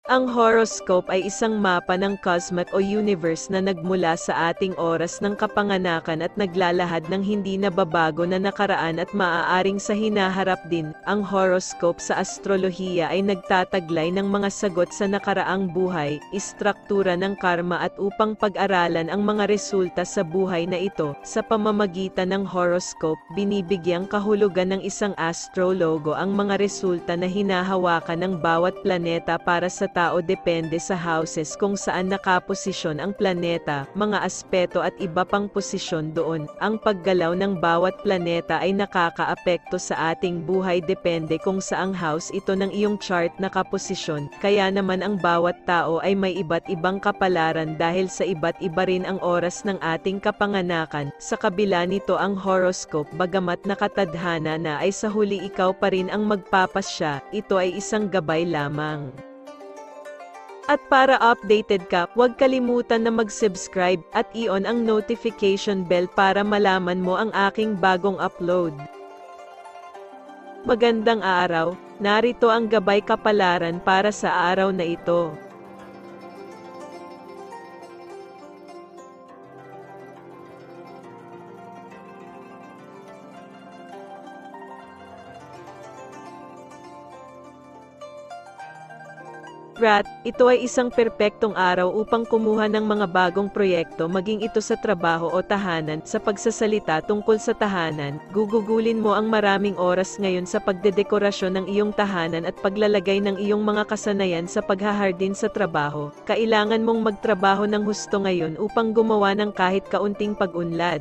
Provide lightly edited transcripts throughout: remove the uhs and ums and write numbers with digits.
Ang horoscope ay isang mapa ng cosmos o universe na nagmula sa ating oras ng kapanganakan at naglalahad ng hindi nababago na nakaraan at maaaring sa hinaharap din. Ang horoscope sa astrolohiya ay nagtataglay ng mga sagot sa nakaraang buhay, istruktura ng karma at upang pag-aralan ang mga resulta sa buhay na ito. Sa pamamagitan ng horoscope, binibigyang kahulugan ng isang astrologo ang mga resulta na hinahawakan ng bawat planeta para sa tao depende sa houses kung saan nakaposisyon ang planeta, mga aspeto at iba pang posisyon doon. Ang paggalaw ng bawat planeta ay nakakaapekto sa ating buhay depende kung saang house ito ng iyong chart nakaposisyon. Kaya naman ang bawat tao ay may iba't ibang kapalaran dahil sa iba't iba rin ang oras ng ating kapanganakan. Sa kabila nito ang horoscope bagamat nakatadhana na ay sa huli ikaw pa rin ang magpapasya, ito ay isang gabay lamang. At para updated ka, huwag kalimutan na mag-subscribe at i-on ang notification bell para malaman mo ang aking bagong upload. Magandang araw, narito ang gabay kapalaran para sa araw na ito. Rat, ito ay isang perpektong araw upang kumuha ng mga bagong proyekto maging ito sa trabaho o tahanan. Sa pagsasalita tungkol sa tahanan, gugugulin mo ang maraming oras ngayon sa pagdedekorasyon ng iyong tahanan at paglalagay ng iyong mga kasanayan sa paghahardin sa trabaho. Kailangan mong magtrabaho ng husto ngayon upang gumawa ng kahit kaunting pag-unlad.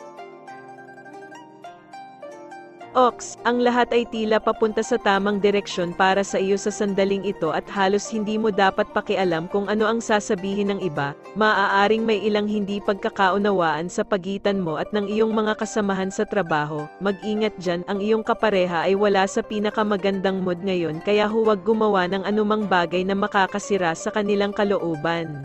Ox, ang lahat ay tila papunta sa tamang direksyon para sa iyo sa sandaling ito at halos hindi mo dapat pakialam kung ano ang sasabihin ng iba. Maaaring may ilang hindi pagkakaunawaan sa pagitan mo at ng iyong mga kasamahan sa trabaho. Mag-ingat dyan, ang iyong kapareha ay wala sa pinakamagandang mood ngayon kaya huwag gumawa ng anumang bagay na makakasira sa kanilang kalooban.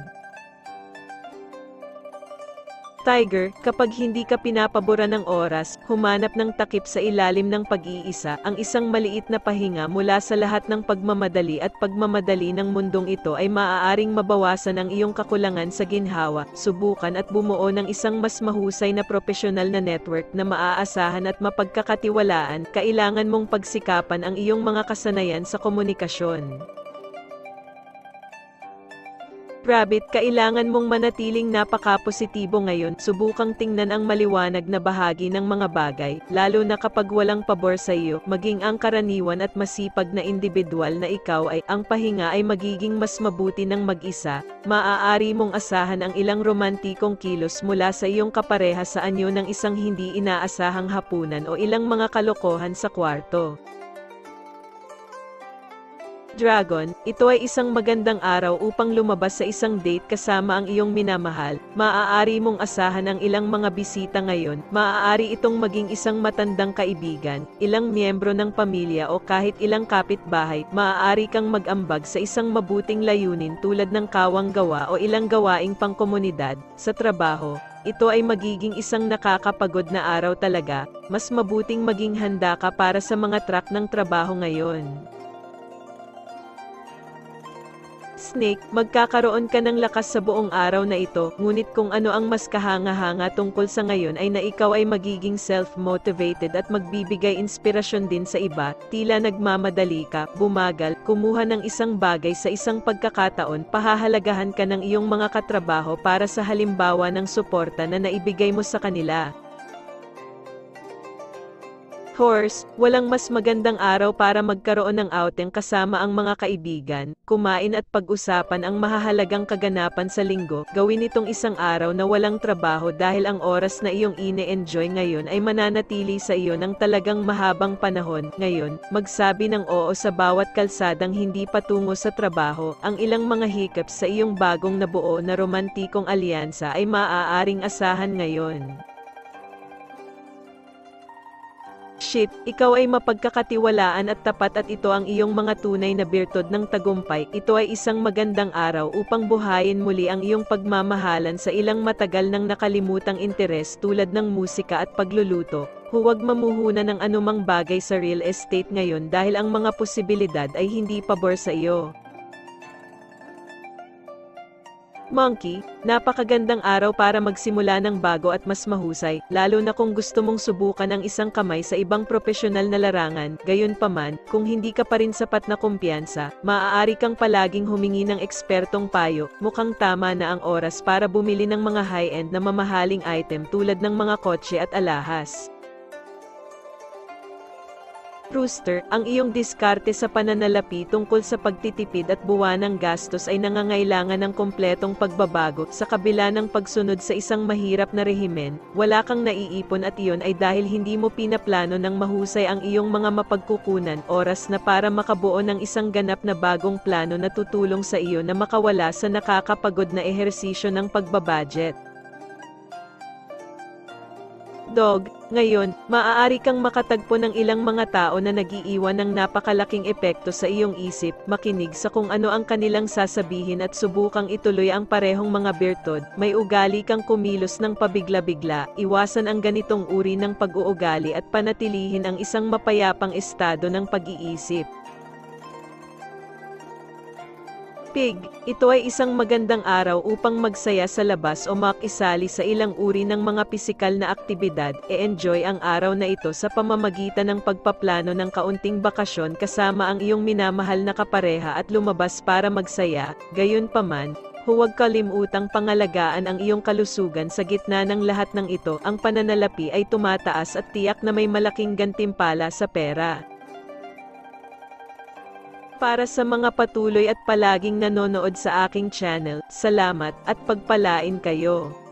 Tiger, kapag hindi ka pinapabura ng oras, humanap ng takip sa ilalim ng pag-iisa, ang isang maliit na pahinga mula sa lahat ng pagmamadali at pagmamadali ng mundong ito ay maaaring mabawasan ang iyong kakulangan sa ginhawa. Subukan at bumuo ng isang mas mahusay na profesional na network na maaasahan at mapagkakatiwalaan. Kailangan mong pagsikapan ang iyong mga kasanayan sa komunikasyon. Rabbit, kailangan mong manatiling napaka-positibo ngayon. Subukang tingnan ang maliwanag na bahagi ng mga bagay, lalo na kapag walang pabor sa iyo. Maging ang karaniwan at masipag na individual na ikaw ay, ang pahinga ay magiging mas mabuti ng mag-isa. Maaari mong asahan ang ilang romantikong kilos mula sa iyong kapareha sa anyo ng isang hindi inaasahang hapunan o ilang mga kalokohan sa kwarto. Dragon, ito ay isang magandang araw upang lumabas sa isang date kasama ang iyong minamahal. Maaari mong asahan ang ilang mga bisita ngayon. Maaari itong maging isang matandang kaibigan, ilang miyembro ng pamilya o kahit ilang kapitbahay. Maaari kang mag-ambag sa isang mabuting layunin tulad ng kawang gawa o ilang gawaing pangkomunidad. Sa trabaho, ito ay magiging isang nakakapagod na araw talaga. Mas mabuting maging handa ka para sa mga track ng trabaho ngayon. Snake, magkakaroon ka ng lakas sa buong araw na ito, ngunit kung ano ang mas kahanga-hanga tungkol sa ngayon ay na ikaw ay magiging self-motivated at magbibigay inspirasyon din sa iba. Tila nagmamadali ka, bumagal, kumuha ng isang bagay sa isang pagkakataon, pahahalagahan ka ng iyong mga katrabaho para sa halimbawa ng suporta na naibigay mo sa kanila. Horse, walang mas magandang araw para magkaroon ng outing kasama ang mga kaibigan, kumain at pag-usapan ang mahahalagang kaganapan sa linggo. Gawin itong isang araw na walang trabaho dahil ang oras na iyong ine-enjoy ngayon ay mananatili sa iyo ng talagang mahabang panahon. Ngayon, magsabi ng oo sa bawat kalsadang hindi patungo sa trabaho. Ang ilang mga hiccups sa iyong bagong nabuo na romantikong alyansa ay maaaring asahan ngayon. Shit, ikaw ay mapagkakatiwalaan at tapat at ito ang iyong mga tunay na birtud ng tagumpay. Ito ay isang magandang araw upang buhayin muli ang iyong pagmamahalan sa ilang matagal nang nakalimutang interes tulad ng musika at pagluluto. Huwag mamuhunan ng anumang bagay sa real estate ngayon dahil ang mga posibilidad ay hindi pabor sa iyo. Monkey, napakagandang araw para magsimula ng bago at mas mahusay, lalo na kung gusto mong subukan ang isang kamay sa ibang propesyonal na larangan. Gayunpaman, kung hindi ka pa rin sapat na kumpiyansa, maaari kang palaging humingi ng ekspertong payo. Mukhang tama na ang oras para bumili ng mga high-end na mamahaling item tulad ng mga kotse at alahas. Rooster, ang iyong diskarte sa pananalapi tungkol sa pagtitipid at buwanang gastos ay nangangailangan ng kompletong pagbabago. Sa kabila ng pagsunod sa isang mahirap na rehimen, wala kang naiipon at iyon ay dahil hindi mo pinaplano ng mahusay ang iyong mga mapagkukunan. Oras na para makabuo ng isang ganap na bagong plano na tutulong sa iyo na makawala sa nakakapagod na ehersisyo ng pagbabudget. Dog, ngayon, maaari kang makatagpo ng ilang mga tao na nag-iiwan ng napakalaking epekto sa iyong isip. Makinig sa kung ano ang kanilang sasabihin at subukang ituloy ang parehong mga birtud. May ugali kang kumilos ng pabigla-bigla, iwasan ang ganitong uri ng pag-uugali at panatilihin ang isang mapayapang estado ng pag-iisip. Pig, ito ay isang magandang araw upang magsaya sa labas o makisali sa ilang uri ng mga pisikal na aktibidad. E-enjoy ang araw na ito sa pamamagitan ng pagpaplano ng kaunting bakasyon kasama ang iyong minamahal na kapareha at lumabas para magsaya. Gayunpaman, huwag kalimutang pangalagaan ang iyong kalusugan sa gitna ng lahat ng ito. Ang pananalapi ay tumataas at tiyak na may malaking gantimpala sa pera. Para sa mga patuloy at palaging nanonood sa aking channel, salamat at pagpalain kayo.